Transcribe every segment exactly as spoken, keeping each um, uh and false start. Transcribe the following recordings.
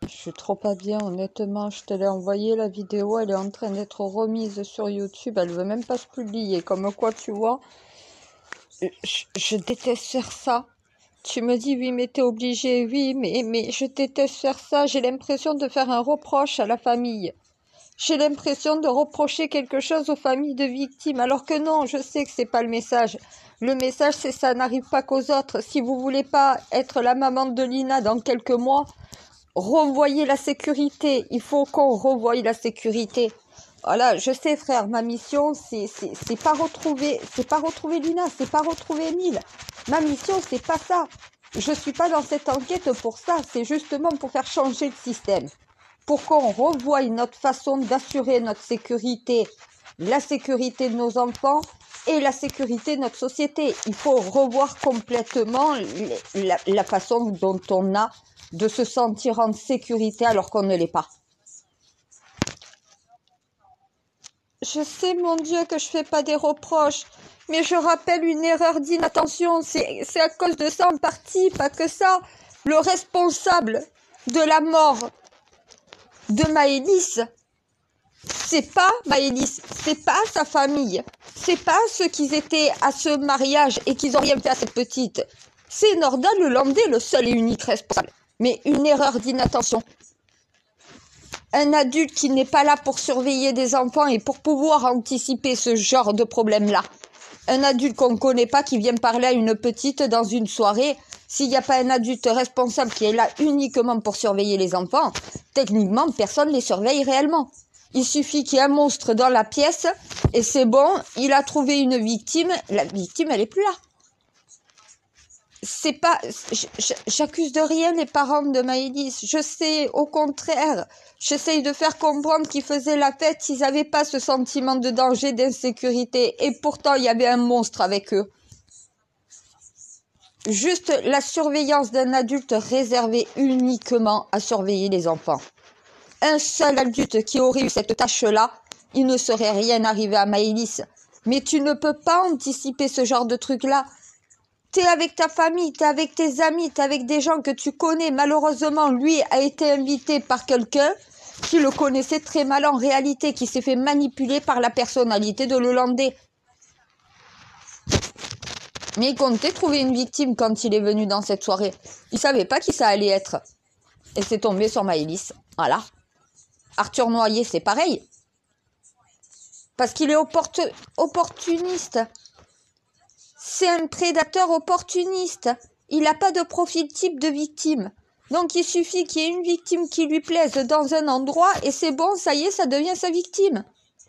Je suis trop pas bien, honnêtement. Je te l'ai envoyé la vidéo, elle est en train d'être remise sur YouTube. Elle veut même pas se publier. Comme quoi, tu vois, je, je déteste faire ça. Tu me dis, oui, mais t'es obligé. Oui, mais, mais je déteste faire ça. J'ai l'impression de faire un reproche à la famille. J'ai l'impression de reprocher quelque chose aux familles de victimes. Alors que non, je sais que c'est pas le message. Le message, c'est ça n'arrive pas qu'aux autres. Si vous voulez pas être la maman de Lina dans quelques mois, revoyez la sécurité. Il faut qu'on revoie la sécurité. Voilà, je sais, frère, ma mission, c'est c'est c'est pas retrouver, c'est pas retrouver Lina, c'est pas retrouver Emile. Ma mission, c'est pas ça. Je suis pas dans cette enquête pour ça. C'est justement pour faire changer le système, pour qu'on revoie notre façon d'assurer notre sécurité, la sécurité de nos enfants et la sécurité de notre société. Il faut revoir complètement la, la façon dont on a de se sentir en sécurité alors qu'on ne l'est pas. Je sais, mon Dieu, que je fais pas des reproches, mais je rappelle une erreur d'inattention. C'est, c'est à cause de ça en partie, pas que ça. Le responsable de la mort de Maëlys, c'est pas Maëlys, c'est pas sa famille, c'est pas ceux qui étaient à ce mariage et qui ont rien fait à cette petite. C'est Nordal Lelandais, le seul et unique responsable. Mais une erreur d'inattention. Un adulte qui n'est pas là pour surveiller des enfants et pour pouvoir anticiper ce genre de problème-là. Un adulte qu'on ne connaît pas qui vient parler à une petite dans une soirée. S'il n'y a pas un adulte responsable qui est là uniquement pour surveiller les enfants, techniquement, personne ne les surveille réellement. Il suffit qu'il y ait un monstre dans la pièce et c'est bon, il a trouvé une victime. La victime, elle n'est plus là. C'est pas, j'accuse de rien les parents de Maëlys. Je sais, au contraire, j'essaye de faire comprendre qu'ils faisaient la fête, ils n'avaient pas ce sentiment de danger, d'insécurité. Et pourtant, il y avait un monstre avec eux. Juste la surveillance d'un adulte réservé uniquement à surveiller les enfants. Un seul adulte qui aurait eu cette tâche-là, il ne serait rien arrivé à Maëlys. Mais tu ne peux pas anticiper ce genre de truc-là. T'es avec ta famille, t'es avec tes amis, t'es avec des gens que tu connais. Malheureusement, lui a été invité par quelqu'un qui le connaissait très mal en réalité, qui s'est fait manipuler par la personnalité de Lelandais. Mais il comptait trouver une victime quand il est venu dans cette soirée. Il savait pas qui ça allait être. Et c'est tombé sur Maëlys. Voilà. Arthur Noyer, c'est pareil. Parce qu'il est opportun... opportuniste. C'est un prédateur opportuniste. Il n'a pas de profil type de victime. Donc il suffit qu'il y ait une victime qui lui plaise dans un endroit et c'est bon, ça y est, ça devient sa victime.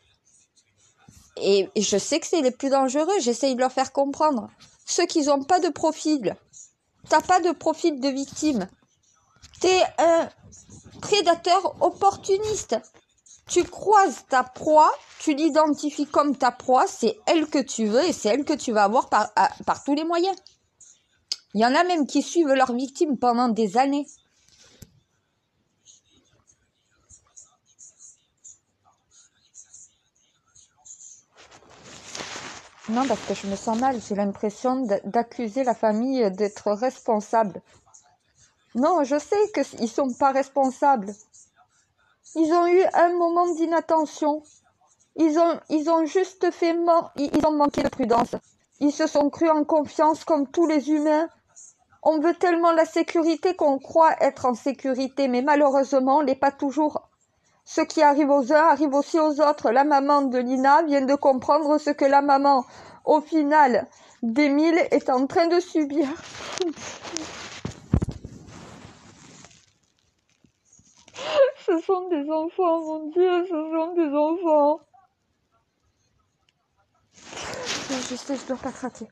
Et, et je sais que c'est les plus dangereux, j'essaye de leur faire comprendre. Ceux qui n'ont pas de profil. T'as pas de profil de victime. T'es un prédateur opportuniste. Tu croises ta proie, tu l'identifies comme ta proie, c'est elle que tu veux et c'est elle que tu vas avoir par, à, par tous les moyens. Il y en a même qui suivent leurs victimes pendant des années. Non, parce que je me sens mal, j'ai l'impression d'accuser la famille d'être responsable. Non, je sais qu'ils ne sont pas responsables. Ils ont eu un moment d'inattention. Ils ont, ils ont juste fait... Ils ont manqué de prudence. Ils se sont crus en confiance comme tous les humains. On veut tellement la sécurité qu'on croit être en sécurité. Mais malheureusement, on l'est pas toujours. Ce qui arrive aux uns arrive aussi aux autres. La maman de Lina vient de comprendre ce que la maman, au final, d'Emile est en train de subir. Ce sont des enfants, mon Dieu, ce sont des enfants. Je sais, je dois pas craquer.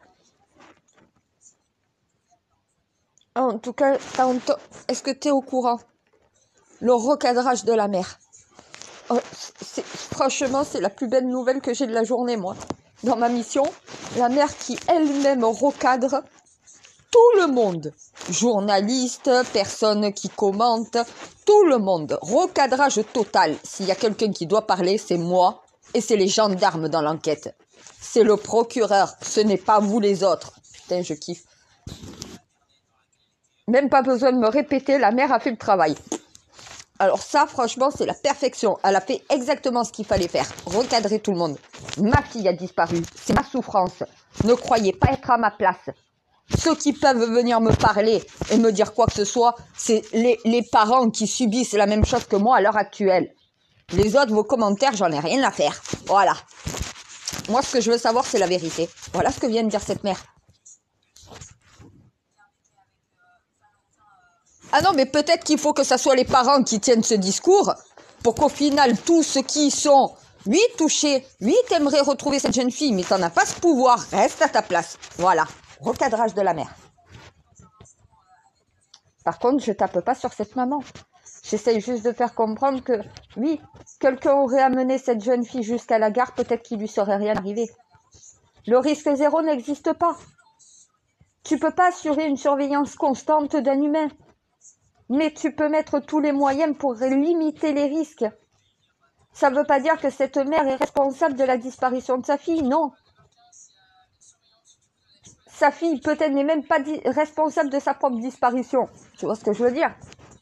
En tout cas, est-ce que tu es au courant? Le recadrage de la mer. Oh, c'est, franchement, c'est la plus belle nouvelle que j'ai de la journée, moi. Dans ma mission, la mère qui elle-même recadre tout le monde. Journalistes, personnes qui commentent, tout le monde. Recadrage total. S'il y a quelqu'un qui doit parler, c'est moi et c'est les gendarmes dans l'enquête. C'est le procureur, ce n'est pas vous les autres. Putain, je kiffe. Même pas besoin de me répéter, la mère a fait le travail. Alors ça, franchement, c'est la perfection. Elle a fait exactement ce qu'il fallait faire. Recadrer tout le monde. Ma fille a disparu. C'est ma souffrance. Ne croyez pas être à ma place. Ceux qui peuvent venir me parler et me dire quoi que ce soit, c'est les, les parents qui subissent la même chose que moi à l'heure actuelle. Les autres, vos commentaires, j'en ai rien à faire. Voilà. Moi, ce que je veux savoir, c'est la vérité. Voilà ce que vient de dire cette mère. Ah non, mais peut-être qu'il faut que ce soit les parents qui tiennent ce discours pour qu'au final, tous ceux qui sont, oui, touchés, oui, t'aimerais retrouver cette jeune fille, mais t'en as pas ce pouvoir, reste à ta place. Voilà. Recadrage de la mère. Par contre, je tape pas sur cette maman. J'essaye juste de faire comprendre que, oui, quelqu'un aurait amené cette jeune fille jusqu'à la gare, peut-être qu'il lui serait rien arrivé. Le risque zéro n'existe pas. Tu peux pas assurer une surveillance constante d'un humain. Mais tu peux mettre tous les moyens pour limiter les risques. Ça ne veut pas dire que cette mère est responsable de la disparition de sa fille, non. Sa fille, peut-être, n'est même pas responsable de sa propre disparition. Tu vois ce que je veux dire?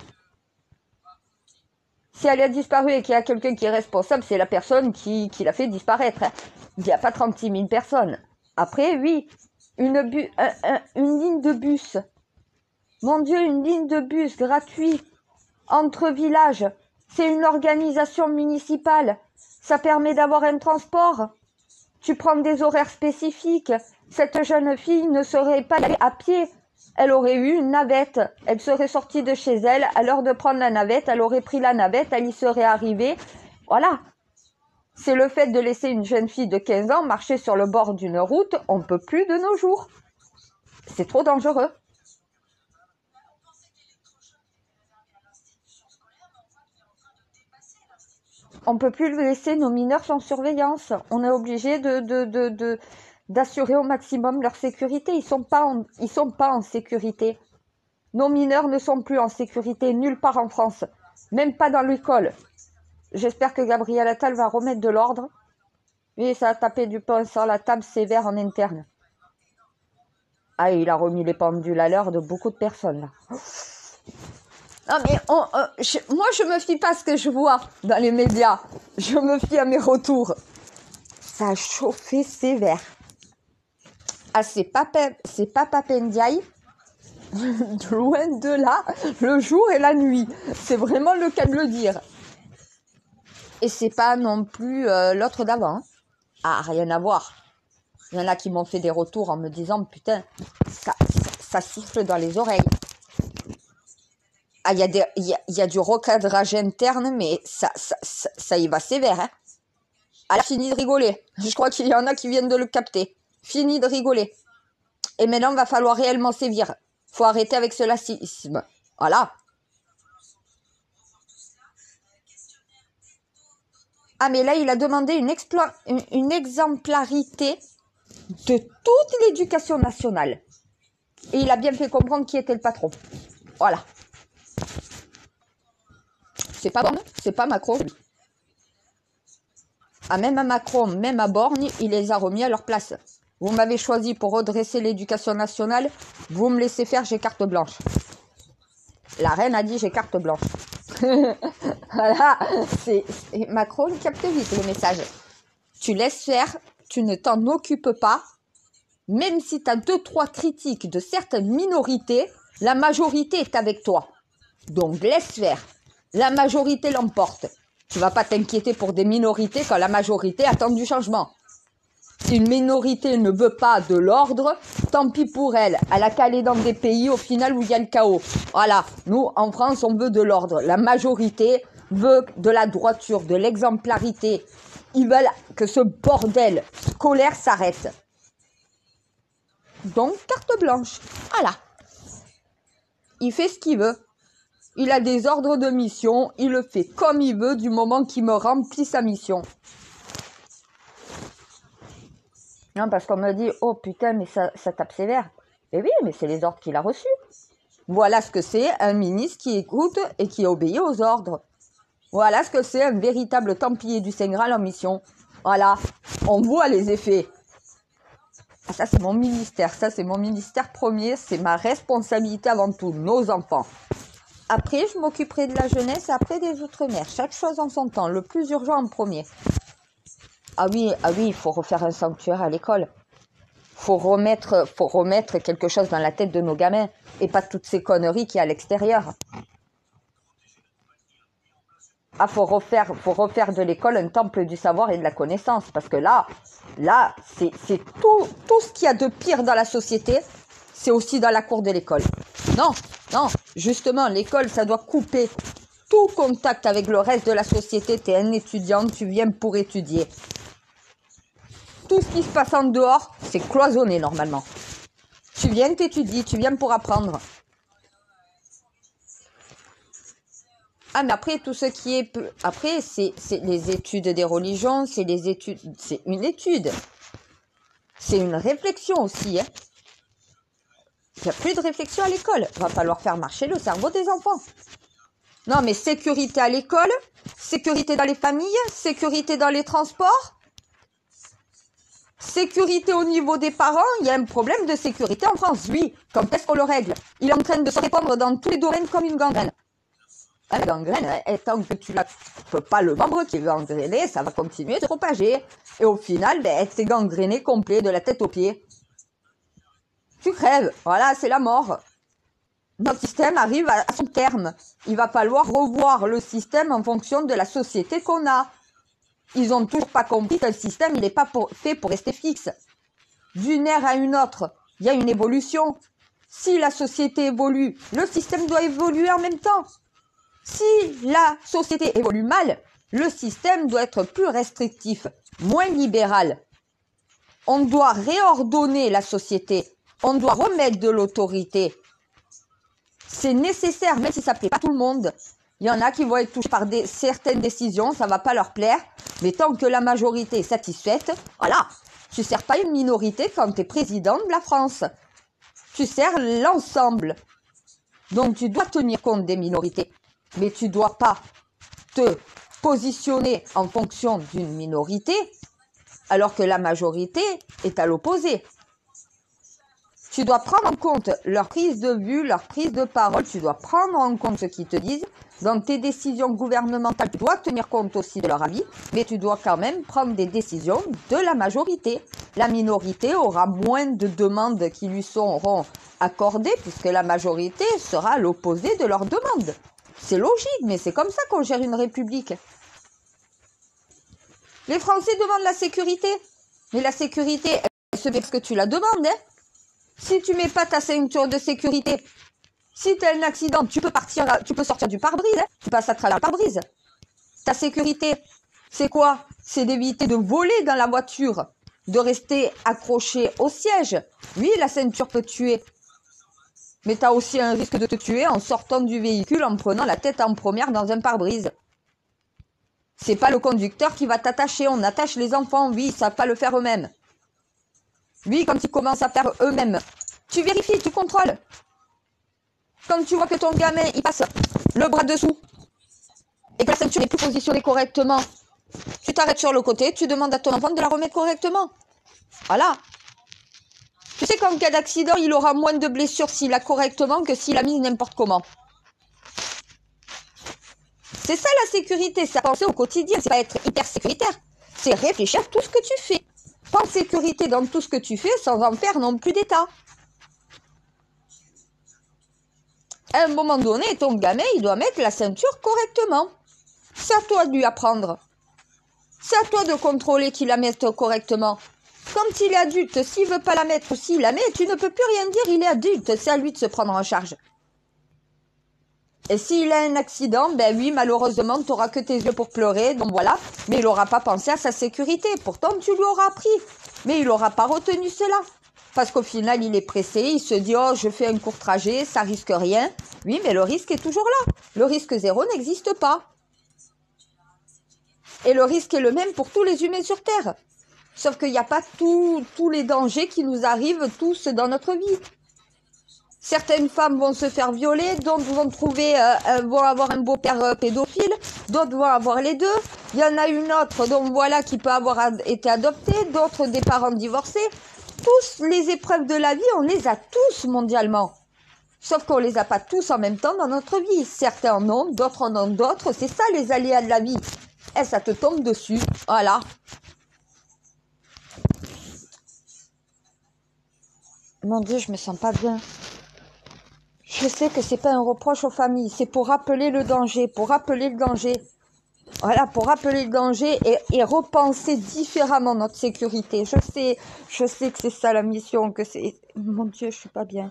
Si elle a disparu et qu'il y a quelqu'un qui est responsable, c'est la personne qui, qui l'a fait disparaître. Hein. Il n'y a pas trente-six mille personnes. Après, oui, une, bu un, un, une ligne de bus. Mon Dieu, une ligne de bus gratuite entre villages. C'est une organisation municipale. Ça permet d'avoir un transport. Tu prends des horaires spécifiques. Cette jeune fille ne serait pas allée à pied. Elle aurait eu une navette. Elle serait sortie de chez elle. À l'heure de prendre la navette, elle aurait pris la navette. Elle y serait arrivée. Voilà. C'est le fait de laisser une jeune fille de quinze ans marcher sur le bord d'une route. On ne peut plus de nos jours. C'est trop dangereux. On ne peut plus laisser nos mineurs sans surveillance. On est obligé de, de, de, de, d'assurer au maximum leur sécurité. Ils ne sont pas en, ils sont pas en sécurité. Nos mineurs ne sont plus en sécurité nulle part en France. Même pas dans l'école. J'espère que Gabriel Attal va remettre de l'ordre. Oui, ça a tapé du poing sur la table sévère en interne. Ah, il a remis les pendules à l'heure de beaucoup de personnes, là. Non mais on, euh, je, moi je me fie pas à ce que je vois dans les médias, je me fie à mes retours. Ça a chauffé sévère. Ah c'est Papa, c'est Papa Pendiaï, loin de là, le jour et la nuit. C'est vraiment le cas de le dire. Et c'est pas non plus euh, l'autre d'avant. Hein. Ah rien à voir. Il y en a qui m'ont fait des retours en me disant putain, ça, ça, ça siffle dans les oreilles. Ah, il y a des, il y a, il y a du recadrage interne, mais ça, ça, ça, ça y va sévère, hein. Elle a fini de rigoler. Je crois qu'il y en a qui viennent de le capter. Fini de rigoler. Et maintenant, il va falloir réellement sévir. Faut arrêter avec ce lacisme. Voilà. Ah, mais là, il a demandé une, une, une exemplarité de toute l'éducation nationale. Et il a bien fait comprendre qui était le patron. Voilà. C'est pas Borne, c'est pas Macron. Ah, même à Macron, même à Borne, il les a remis à leur place. Vous m'avez choisi pour redresser l'éducation nationale, vous me laissez faire, j'ai carte blanche. La reine a dit j'ai carte blanche. Voilà, c'est Macron capte vite le message. Tu laisses faire, tu ne t'en occupes pas, même si tu as deux, trois critiques de certaines minorités, la majorité est avec toi. Donc laisse faire. La majorité l'emporte. Tu vas pas t'inquiéter pour des minorités quand la majorité attend du changement. Si une minorité ne veut pas de l'ordre, tant pis pour elle. Elle a qu'à aller dans des pays au final où il y a le chaos. Voilà, nous en France on veut de l'ordre. La majorité veut de la droiture, de l'exemplarité. Ils veulent que ce bordel scolaire s'arrête. Donc carte blanche. Voilà. Il fait ce qu'il veut. Il a des ordres de mission, il le fait comme il veut du moment qu'il me remplit sa mission. Non, parce qu'on me dit, oh putain, mais ça, ça tape sévère. Eh oui, mais c'est les ordres qu'il a reçus. Voilà ce que c'est un ministre qui écoute et qui obéit aux ordres. Voilà ce que c'est un véritable templier du Saint Graal en mission. Voilà, on voit les effets. Ah, ça, c'est mon ministère, ça, c'est mon ministère premier, c'est ma responsabilité avant tout, nos enfants. Après, je m'occuperai de la jeunesse, après des outre-mer. Chaque chose en son temps, le plus urgent en premier. Ah oui, ah oui, il faut refaire un sanctuaire à l'école. Faut remettre, faut remettre quelque chose dans la tête de nos gamins et pas toutes ces conneries qu'il y a à l'extérieur. Ah, faut refaire, faut refaire de l'école un temple du savoir et de la connaissance. Parce que là, là, c'est, c'est tout, tout ce qu'il y a de pire dans la société, c'est aussi dans la cour de l'école. Non, non, justement, l'école, ça doit couper tout contact avec le reste de la société. Tu es un étudiant, tu viens pour étudier. Tout ce qui se passe en dehors, c'est cloisonné normalement. Tu viens, t'étudies, tu viens pour apprendre. Ah, mais après, tout ce qui est... Après, c'est, c'est les études des religions, c'est les études... C'est une étude. C'est une réflexion aussi, hein. Il n'y a plus de réflexion à l'école. Il va falloir faire marcher le cerveau des enfants. Non, mais sécurité à l'école, sécurité dans les familles, sécurité dans les transports, sécurité au niveau des parents. Il y a un problème de sécurité en France, oui. Quand est-ce qu'on le règle? Il est en train de se répandre dans tous les domaines comme une gangrène. La gangrène, et tant que tu ne peux pas le membre qui est gangréné, ça va continuer de se propager. Et au final, ben, t'es gangréné complet de la tête aux pieds. Tu crèves, voilà, c'est la mort. Notre système arrive à son terme. Il va falloir revoir le système en fonction de la société qu'on a. Ils ont toujours pas compris que le système, il n'est pas pour, fait pour rester fixe. D'une ère à une autre, il y a une évolution. Si la société évolue, le système doit évoluer en même temps. Si la société évolue mal, le système doit être plus restrictif, moins libéral. On doit réordonner la société. On doit remettre de l'autorité. C'est nécessaire, même si ça ne plaît pas tout le monde. Il y en a qui vont être touchés par des, certaines décisions, ça ne va pas leur plaire. Mais tant que la majorité est satisfaite, voilà, tu ne sers pas une minorité quand tu es président de la France. Tu sers l'ensemble. Donc tu dois tenir compte des minorités. Mais tu ne dois pas te positionner en fonction d'une minorité, alors que la majorité est à l'opposé. Tu dois prendre en compte leur prise de vue, leur prise de parole. Tu dois prendre en compte ce qu'ils te disent. Dans tes décisions gouvernementales, tu dois tenir compte aussi de leur avis, mais tu dois quand même prendre des décisions de la majorité. La minorité aura moins de demandes qui lui seront accordées, puisque la majorité sera à l'opposé de leurs demandes. C'est logique, mais c'est comme ça qu'on gère une république. Les Français demandent la sécurité, mais la sécurité, elle se met parce que tu la demandes, hein. Si tu mets pas ta ceinture de sécurité, si tu as un accident, tu peux partir, tu peux sortir du pare-brise, hein, tu passes à travers le pare-brise. Ta sécurité, c'est quoi? C'est d'éviter de voler dans la voiture, de rester accroché au siège. Oui, la ceinture peut tuer, mais tu as aussi un risque de te tuer en sortant du véhicule, en prenant la tête en première dans un pare-brise. C'est pas le conducteur qui va t'attacher, on attache les enfants, oui, ils savent pas le faire eux-mêmes. Oui, quand ils commencent à faire eux-mêmes, tu vérifies, tu contrôles. Quand tu vois que ton gamin, il passe le bras dessous et que la ceinture n'est plus positionnée correctement, tu t'arrêtes sur le côté, tu demandes à ton enfant de la remettre correctement. Voilà. Tu sais qu'en cas d'accident, il aura moins de blessures s'il l'a correctement que s'il l'a mise n'importe comment. C'est ça la sécurité, c'est penser au quotidien, c'est pas être hyper sécuritaire. C'est réfléchir à tout ce que tu fais. Prends sécurité dans tout ce que tu fais sans en faire non plus d'état. À un moment donné, ton gamin, il doit mettre la ceinture correctement. C'est à toi de lui apprendre. C'est à toi de contrôler qu'il la mette correctement. Quand il est adulte, s'il veut pas la mettre ou s'il la met, tu ne peux plus rien dire, il est adulte, c'est à lui de se prendre en charge. Et s'il a un accident, ben oui, malheureusement, tu n'auras que tes yeux pour pleurer, donc voilà. Mais il n'aura pas pensé à sa sécurité. Pourtant, tu lui auras appris. Mais il n'aura pas retenu cela. Parce qu'au final, il est pressé, il se dit « Oh, je fais un court trajet, ça risque rien. » Oui, mais le risque est toujours là. Le risque zéro n'existe pas. Et le risque est le même pour tous les humains sur Terre. Sauf qu'il n'y a pas tous les dangers qui nous arrivent tous dans notre vie. Certaines femmes vont se faire violer, d'autres vont trouver, euh, vont avoir un beau-père euh, pédophile, d'autres vont avoir les deux. Il y en a une autre, donc voilà, qui peut avoir ad été adoptée, d'autres des parents divorcés. Tous les épreuves de la vie, on les a tous mondialement. Sauf qu'on les a pas tous en même temps dans notre vie. Certains en ont, d'autres en ont d'autres. C'est ça les aléas de la vie. Et ça te tombe dessus. Voilà. Mon Dieu, je me sens pas bien. Je sais que c'est pas un reproche aux familles. C'est pour rappeler le danger. Pour rappeler le danger. Voilà, pour rappeler le danger et, et repenser différemment notre sécurité. Je sais, je sais que c'est ça la mission, que c'est... Mon Dieu, je suis pas bien.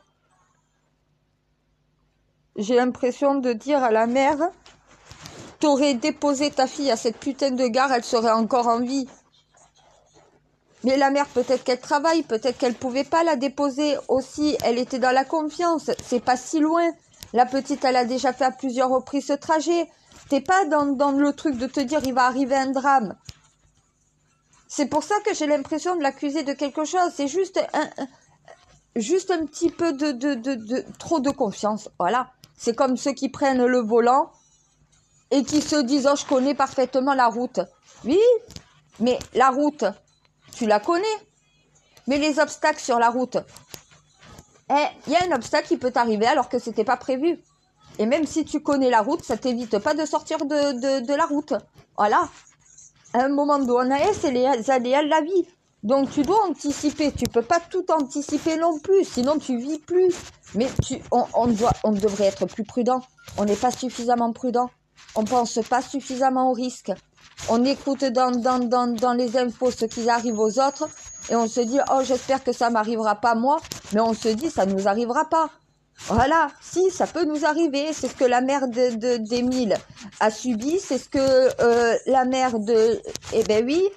J'ai l'impression de dire à la mère, t'aurais déposé ta fille à cette putain de gare, elle serait encore en vie. Mais la mère, peut-être qu'elle travaille, peut-être qu'elle pouvait pas la déposer aussi, elle était dans la confiance, c'est pas si loin. La petite, elle a déjà fait à plusieurs reprises ce trajet. T'es pas dans, dans le truc de te dire il va arriver un drame. C'est pour ça que j'ai l'impression de l'accuser de quelque chose. C'est juste un, un, juste un petit peu de, de, de, de trop de confiance. Voilà. C'est comme ceux qui prennent le volant et qui se disent oh je connais parfaitement la route. Oui, mais la route, tu la connais. Mais les obstacles sur la route, eh, il y a un obstacle qui peut t'arriver alors que c'était pas prévu. Et même si tu connais la route, ça t'évite pas de sortir de, de, de la route. Voilà. À un moment donné, c'est les aléas de la vie. Donc tu dois anticiper. Tu peux pas tout anticiper non plus, sinon tu vis plus. Mais tu, on, on, doit, on devrait être plus prudent. On n'est pas suffisamment prudent. On pense pas suffisamment au risque. On écoute dans, dans, dans, dans les infos ce qui arrive aux autres et on se dit « Oh, j'espère que ça m'arrivera pas moi ». Mais on se dit « Ça nous arrivera pas ». Voilà, si, ça peut nous arriver. C'est ce que la mère de, de, d'Émile a subi. C'est ce que euh, la mère de... Eh ben oui.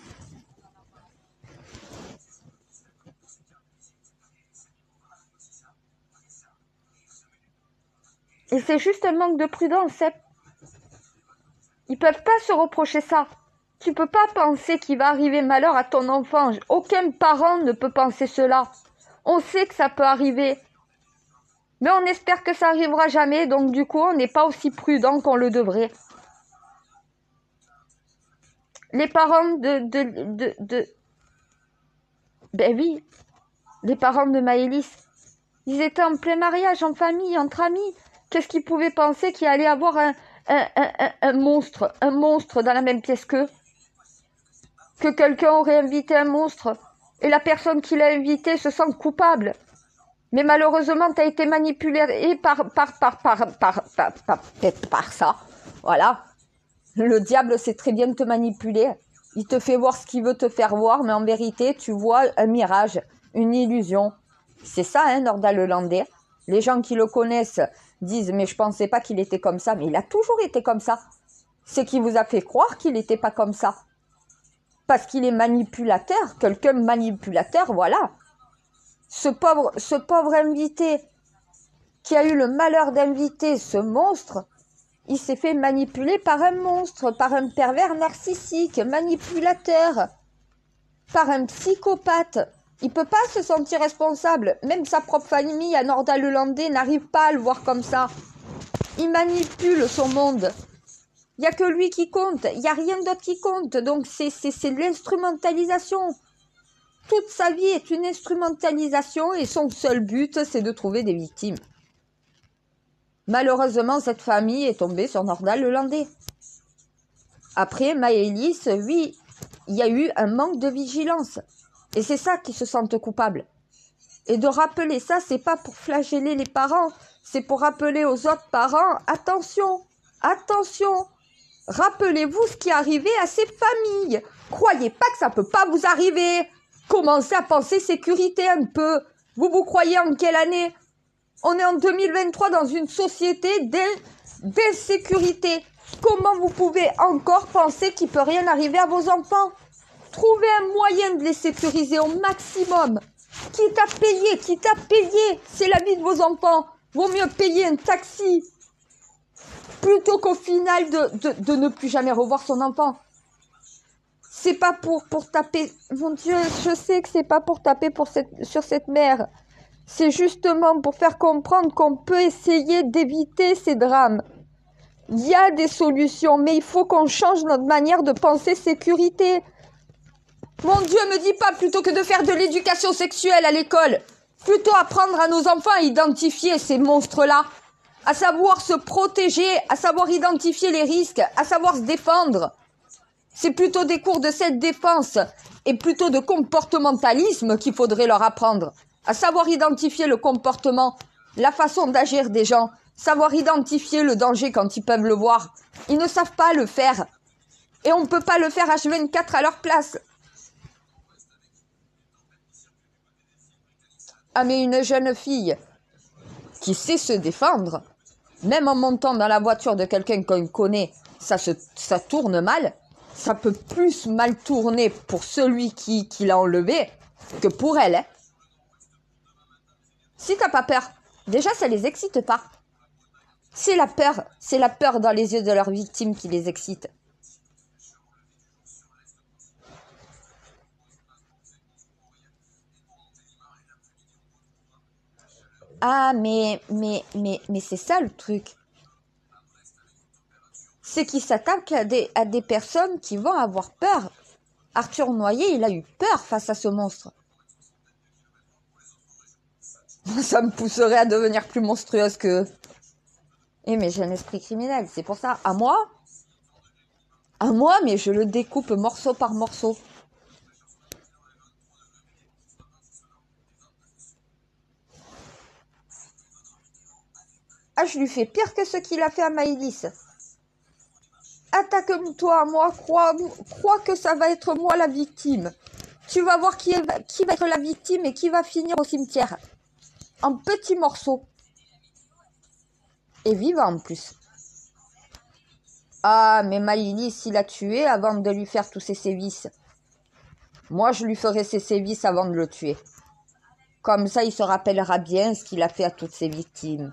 Et c'est juste un manque de prudence. Hein. Ils peuvent pas se reprocher ça. Tu peux pas penser qu'il va arriver malheur à ton enfant. Aucun parent ne peut penser cela. On sait que ça peut arriver. Mais on espère que ça arrivera jamais, donc du coup, on n'est pas aussi prudent qu'on le devrait. Les parents de, de, de, de... Ben oui, les parents de Maëlys, ils étaient en plein mariage, en famille, entre amis. Qu'est-ce qu'ils pouvaient penser qu'il allait avoir un, un, un, un monstre, un monstre dans la même pièce qu'eux? Que quelqu'un aurait invité un monstre et la personne qui l'a invité se sent coupable. Mais malheureusement, tu as été manipulé par, par, par, par, par, par, par, par, par ça. Voilà. Le diable sait très bien te manipuler. Il te fait voir ce qu'il veut te faire voir, mais en vérité, tu vois un mirage, une illusion. C'est ça, hein, Nordal Lelandais. Les gens qui le connaissent disent « Mais je pensais pas qu'il était comme ça. » Mais il a toujours été comme ça. C'est qui vous a fait croire qu'il n'était pas comme ça. Parce qu'il est manipulateur. Quelqu'un manipulateur, voilà. Ce pauvre, ce pauvre invité qui a eu le malheur d'inviter ce monstre, il s'est fait manipuler par un monstre, par un pervers narcissique, manipulateur, par un psychopathe. Il peut pas se sentir responsable. Même sa propre famille à Nordal Lelandais n'arrive pas à le voir comme ça. Il manipule son monde. Il n'y a que lui qui compte. Il n'y a rien d'autre qui compte. Donc c'est, c'est, c'est de l'instrumentalisation. Toute sa vie est une instrumentalisation et son seul but, c'est de trouver des victimes. Malheureusement, cette famille est tombée sur Nordal Lelandais. Après, Maëlys, oui, il y a eu un manque de vigilance. Et c'est ça qui se sentent coupables. Et de rappeler ça, c'est pas pour flageller les parents, c'est pour rappeler aux autres parents, attention, attention, rappelez-vous ce qui est arrivé à ces familles. Croyez pas que ça peut pas vous arriver. Commencez à penser sécurité un peu. Vous vous croyez en quelle année? On est en deux mille vingt-trois dans une société d'insécurité. Comment vous pouvez encore penser qu'il peut rien arriver à vos enfants? Trouvez un moyen de les sécuriser au maximum. Quitte à payer, quitte à payer. C'est la vie de vos enfants. Vaut mieux payer un taxi plutôt qu'au final de, de, de ne plus jamais revoir son enfant. C'est pas pour, pour taper... Mon Dieu, je sais que c'est pas pour taper pour cette, sur cette mère. C'est justement pour faire comprendre qu'on peut essayer d'éviter ces drames. Il y a des solutions, mais il faut qu'on change notre manière de penser sécurité. Mon Dieu, me dis pas plutôt que de faire de l'éducation sexuelle à l'école. Plutôt apprendre à nos enfants à identifier ces monstres-là, à savoir se protéger, à savoir identifier les risques, à savoir se défendre. C'est plutôt des cours de cette défense et plutôt de comportementalisme qu'il faudrait leur apprendre. À savoir identifier le comportement, la façon d'agir des gens, savoir identifier le danger quand ils peuvent le voir. Ils ne savent pas le faire. Et on ne peut pas le faire H vingt-quatre à leur place. Ah mais une jeune fille qui sait se défendre, même en montant dans la voiture de quelqu'un qu'on connaît, ça, se, ça tourne mal. Ça peut plus mal tourner pour celui qui, qui l'a enlevé que pour elle. Hein. Si t'as pas peur, déjà ça les excite pas. C'est la peur, c'est la peur dans les yeux de leur victime qui les excite. Ah mais mais mais mais c'est ça le truc. C'est qu'ils s'attaquent à des, à des personnes qui vont avoir peur. Arthur Noyer, il a eu peur face à ce monstre. Ça me pousserait à devenir plus monstrueuse que... Eh mais j'ai un esprit criminel, c'est pour ça. À moi À moi, mais je le découpe morceau par morceau. Ah, je lui fais pire que ce qu'il a fait à Maëlys. Attaque-toi à moi, crois, crois que ça va être moi la victime. Tu vas voir qui, est, qui va être la victime et qui va finir au cimetière. En petits morceaux. Et vivant en plus. Ah, mais Maëlys, il a tué avant de lui faire tous ses sévices. Moi, je lui ferai ses sévices avant de le tuer. Comme ça, il se rappellera bien ce qu'il a fait à toutes ses victimes.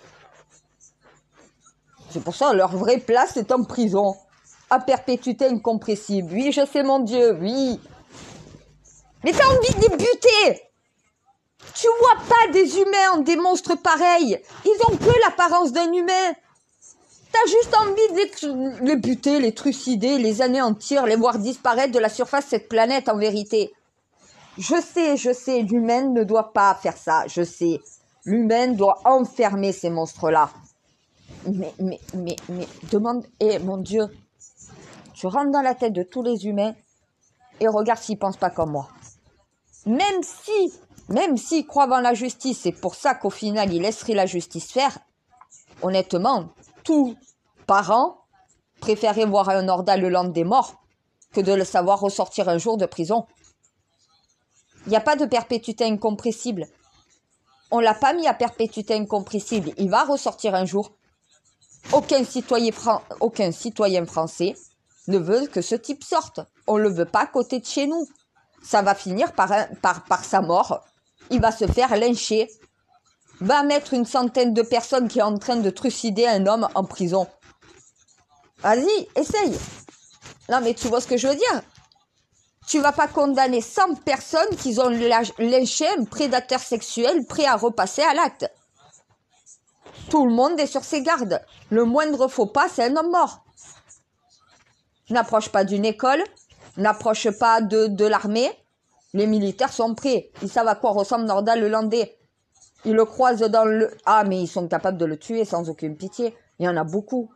C'est pour ça, leur vraie place est en prison. À perpétuité incompressible. Oui, je sais, mon Dieu, oui. Mais t'as envie de les buter! Tu vois pas des humains en des monstres pareils. Ils ont que l'apparence d'un humain. T'as juste envie de les, les buter, les trucider, les anéantir, les voir disparaître de la surface de cette planète en vérité. Je sais, je sais, l'humain ne doit pas faire ça, je sais. L'humain doit enfermer ces monstres-là. Mais, mais, mais, mais, demande... Eh, mon Dieu, tu rentres dans la tête de tous les humains et regarde s'ils pensent pas comme moi. Même si, même s'ils croient en la justice, c'est pour ça qu'au final, ils laisseraient la justice faire. Honnêtement, tout parent préférait voir un orda le land des morts que de le savoir ressortir un jour de prison. Il n'y a pas de perpétuité incompressible. On l'a pas mis à perpétuité incompressible. Il va ressortir un jour. Aucun citoyen, fran- aucun citoyen français ne veut que ce type sorte. On ne le veut pas à côté de chez nous. Ça va finir par, un, par, par sa mort. Il va se faire lyncher. Va mettre une centaine de personnes qui est en train de trucider un homme en prison. Vas-y, essaye. Non, mais tu vois ce que je veux dire? Tu vas pas condamner cent personnes qui ont lynché un prédateur sexuel prêt à repasser à l'acte. Tout le monde est sur ses gardes. Le moindre faux pas, c'est un homme mort. N'approche pas d'une école, n'approche pas de, de l'armée. Les militaires sont prêts. Ils savent à quoi ressemble Nordal le Landais. Ils le croisent dans le... Ah, mais ils sont capables de le tuer sans aucune pitié. Il y en a beaucoup.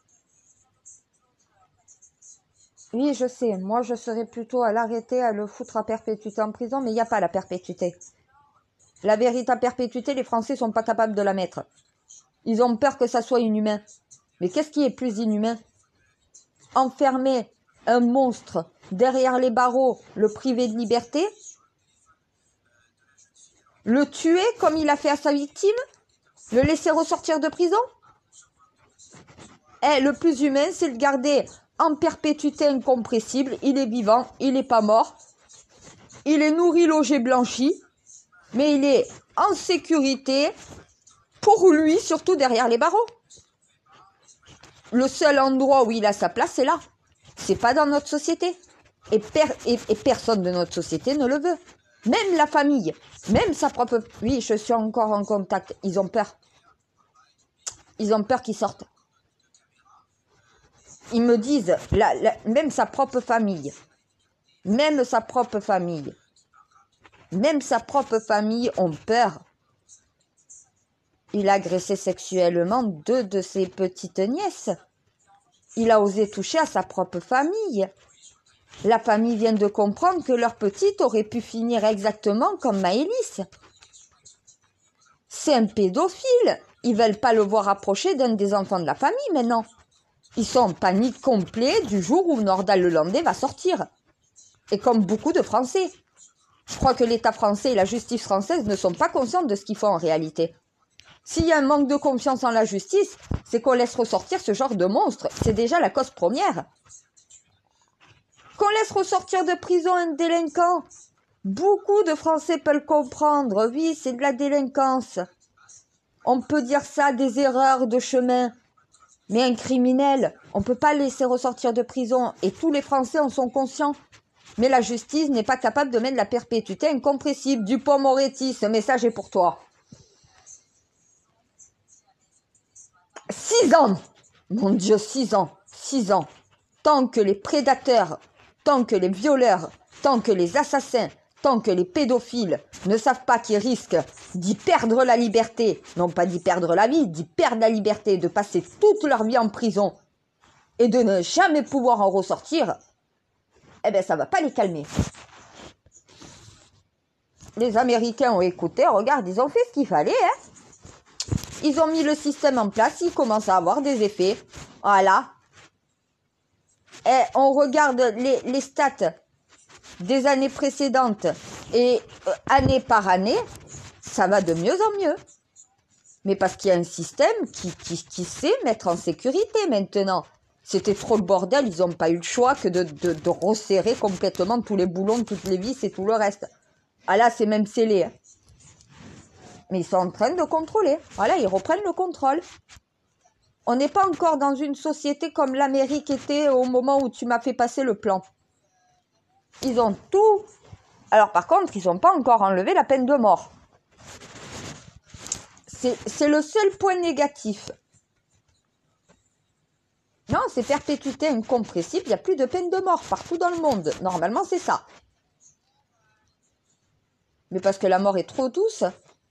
Oui, je sais. Moi, je serais plutôt à l'arrêter, à le foutre à perpétuité en prison, mais il n'y a pas la perpétuité. La véritable perpétuité, les Français sont pas capables de la mettre. Ils ont peur que ça soit inhumain. Mais qu'est-ce qui est plus inhumain? Enfermer un monstre derrière les barreaux, le priver de liberté, le tuer comme il a fait à sa victime, le laisser ressortir de prison? Eh, le plus humain, c'est le garder en perpétuité incompressible. Il est vivant, il n'est pas mort. Il est nourri, logé, blanchi. Mais il est en sécurité, pour lui, surtout derrière les barreaux. Le seul endroit où il a sa place, c'est là. C'est pas dans notre société. Et, per et, et personne de notre société ne le veut. Même la famille, même sa propre... Oui, je suis encore en contact. Ils ont peur. Ils ont peur qu'ils sortent. Ils me disent, la, la, même sa propre famille, même sa propre famille, Même sa propre famille ont peur. Il a agressé sexuellement deux de ses petites nièces. Il a osé toucher à sa propre famille. La famille vient de comprendre que leur petite aurait pu finir exactement comme Maëlys. C'est un pédophile. Ils veulent pas le voir approcher d'un des enfants de la famille maintenant. Ils sont en panique complet du jour où Nordal Lelandais va sortir. Et comme beaucoup de Français. Je crois que l'État français et la justice française ne sont pas conscients de ce qu'ils font en réalité. S'il y a un manque de confiance en la justice, c'est qu'on laisse ressortir ce genre de monstre. C'est déjà la cause première. Qu'on laisse ressortir de prison un délinquant. Beaucoup de Français peuvent comprendre. Oui, c'est de la délinquance. On peut dire ça, des erreurs de chemin. Mais un criminel, on ne peut pas le laisser ressortir de prison. Et tous les Français en sont conscients. Mais la justice n'est pas capable de mettre la perpétuité incompressible. Dupond-Moretti, ce message est pour toi. Six ans. Mon Dieu, six ans. Six ans. Tant que les prédateurs, tant que les violeurs, tant que les assassins, tant que les pédophiles ne savent pas qu'ils risquent d'y perdre la liberté, non pas d'y perdre la vie, d'y perdre la liberté, de passer toute leur vie en prison et de ne jamais pouvoir en ressortir, eh bien ça va pas les calmer. Les Américains ont écouté, regarde, ils ont fait ce qu'il fallait, hein. Ils ont mis le système en place, ils commencent à avoir des effets. Voilà. Et on regarde les, les stats des années précédentes et euh, année par année, ça va de mieux en mieux. Mais parce qu'il y a un système qui, qui, qui sait mettre en sécurité maintenant. C'était trop le bordel, ils n'ont pas eu le choix que de, de, de resserrer complètement tous les boulons, toutes les vis et tout le reste. Ah là, c'est même scellé. Hein. Mais ils sont en train de contrôler. Voilà, ils reprennent le contrôle. On n'est pas encore dans une société comme l'Amérique était au moment où tu m'as fait passer le plan. Ils ont tout. Alors par contre, ils n'ont pas encore enlevé la peine de mort. C'est, c'est le seul point négatif. Non, c'est perpétuité incompressible. Il n'y a plus de peine de mort partout dans le monde. Normalement, c'est ça. Mais parce que la mort est trop douce.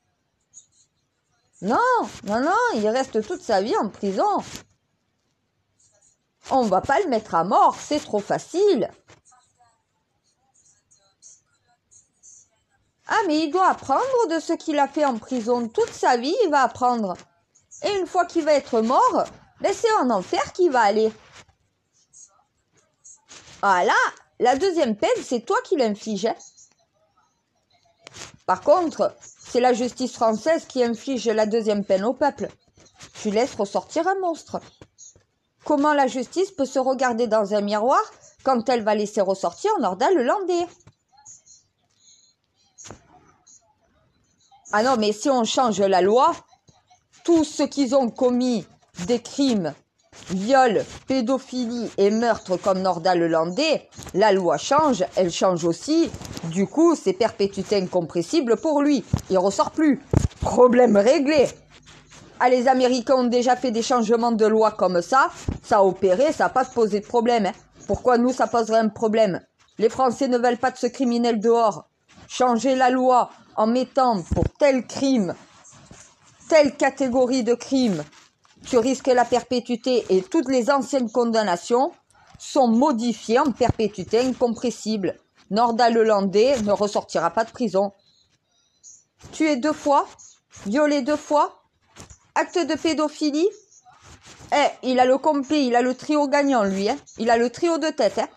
Non, non, non, il reste toute sa vie en prison. On ne va pas le mettre à mort, c'est trop facile. Ah, mais il doit apprendre de ce qu'il a fait en prison. Toute sa vie, il va apprendre. Et une fois qu'il va être mort, ben c'est en enfer qu'il va aller. Voilà, la deuxième peine, c'est toi qui l'inflige. Par contre, c'est la justice française qui inflige la deuxième peine au peuple. Tu laisses ressortir un monstre. Comment la justice peut se regarder dans un miroir quand elle va laisser ressortir Nordal Lelandais? Ah non, mais si on change la loi, tous ceux qui ont commis des crimes, viol, pédophilie et meurtre comme Nordal Lelandais, la loi change, elle change aussi. Du coup, c'est perpétuité incompressible pour lui. Il ne ressort plus. Problème réglé. Ah, les Américains ont déjà fait des changements de loi comme ça. Ça a opéré, ça n'a pas posé de problème. Hein. Pourquoi nous, ça poserait un problème? Les Français ne veulent pas de ce criminel dehors. Changer la loi en mettant pour tel crime, telle catégorie de crime, tu risques la perpétuité et toutes les anciennes condamnations sont modifiées en perpétuité incompressible. Nordal Lelandais ne ressortira pas de prison. Tué deux fois, violé deux fois, acte de pédophilie. Eh, il a le complet, il a le trio gagnant lui. Hein. Il a le trio de tête. Hein.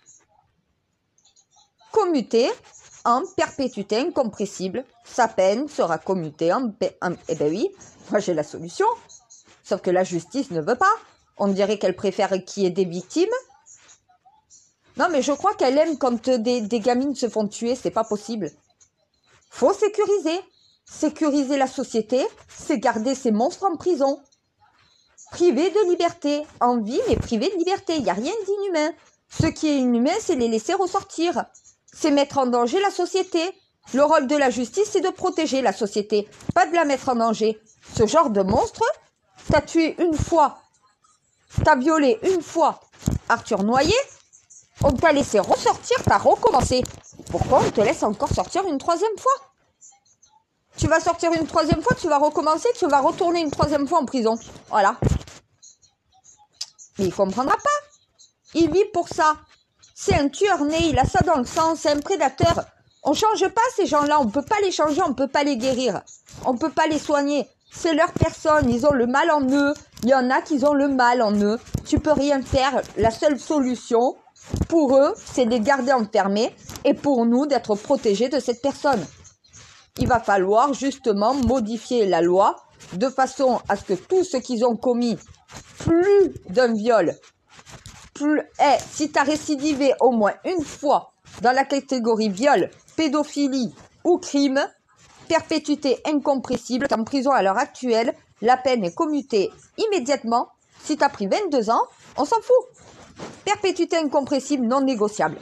Commuté en perpétuité incompressible. Sa peine sera commutée en... en eh ben oui, moi j'ai la solution. Sauf que la justice ne veut pas. On dirait qu'elle préfère qu'il y ait des victimes. Non, mais je crois qu'elle aime quand des, des gamines se font tuer. C'est pas possible. Faut sécuriser. Sécuriser la société, c'est garder ces monstres en prison. Priver de liberté. En vie, mais priver de liberté. Il n'y a rien d'inhumain. Ce qui est inhumain, c'est les laisser ressortir. C'est mettre en danger la société. Le rôle de la justice, c'est de protéger la société, pas de la mettre en danger. Ce genre de monstre, t'as tué une fois, t'as violé une fois Arthur Noyer, on t'a laissé ressortir, t'as recommencé. pourquoi on te laisse encore sortir une troisième fois? Tu vas sortir une troisième fois, tu vas recommencer, tu vas retourner une troisième fois en prison. Voilà. Mais il comprendra pas. Il vit pour ça. C'est un tueur né, il a ça dans le sang, c'est un prédateur. On ne change pas ces gens-là, on ne peut pas les changer, on ne peut pas les guérir. On ne peut pas les soigner. C'est leur personne, ils ont le mal en eux. Il y en a qui ont le mal en eux. Tu peux rien faire. La seule solution pour eux, c'est de les garder enfermés et pour nous d'être protégés de cette personne. Il va falloir justement modifier la loi de façon à ce que tout ce qu'ils ont commis, plus d'un viol, plus, eh, si tu as récidivé au moins une fois dans la catégorie viol, pédophilie ou crime, perpétuité incompressible, en prison à l'heure actuelle, la peine est commutée immédiatement. Si tu as pris vingt-deux ans, on s'en fout. Perpétuité incompressible non négociable.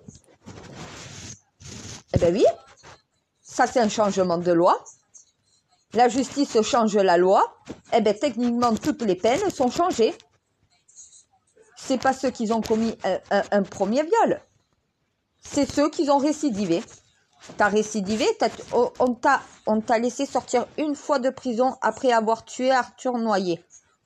Eh bien oui, ça c'est un changement de loi. La justice change la loi. Eh bien techniquement, toutes les peines sont changées. C'est pas ceux qui ont commis un, un, un premier viol. C'est ceux qui ont récidivé. T'as récidivé, t'as, on t'a on t'a laissé sortir une fois de prison après avoir tué Arthur Noyer.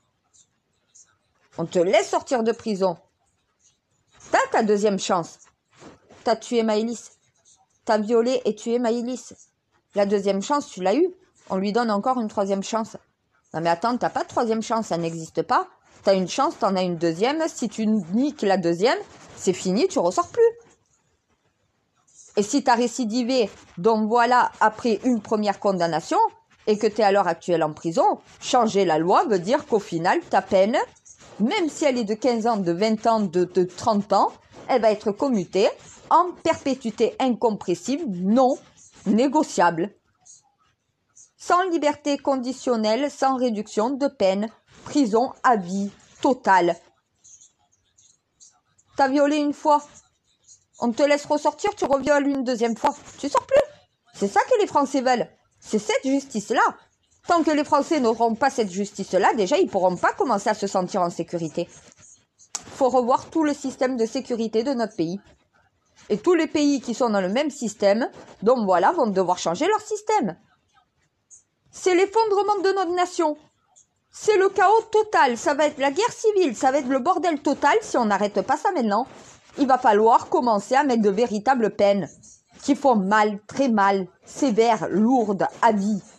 On te laisse sortir de prison. T'as ta deuxième chance. T'as tué Maëlys. T'as violé et tué Maëlys. La deuxième chance, tu l'as eue. On lui donne encore une troisième chance. Non mais attends, t'as pas de troisième chance, ça n'existe pas. T'as une chance, t'en as une deuxième. Si tu niques la deuxième, c'est fini, tu ressors plus. Et si tu as récidivé, donc voilà, après une première condamnation, et que tu es à l'heure actuelle en prison, changer la loi veut dire qu'au final, ta peine, même si elle est de quinze ans, de vingt ans, de, de trente ans, elle va être commutée en perpétuité incompressible non négociable. Sans liberté conditionnelle, sans réduction de peine, prison à vie totale. Tu as violé une fois. On te laisse ressortir, tu revioles une deuxième fois. Tu sors plus. C'est ça que les Français veulent. C'est cette justice-là. Tant que les Français n'auront pas cette justice-là, déjà, ils ne pourront pas commencer à se sentir en sécurité. Il faut revoir tout le système de sécurité de notre pays. Et tous les pays qui sont dans le même système, donc voilà, vont devoir changer leur système. C'est l'effondrement de notre nation. C'est le chaos total. Ça va être la guerre civile. Ça va être le bordel total si on n'arrête pas ça maintenant. Il va falloir commencer à mettre de véritables peines qui font mal, très mal, sévères, lourdes, à vie.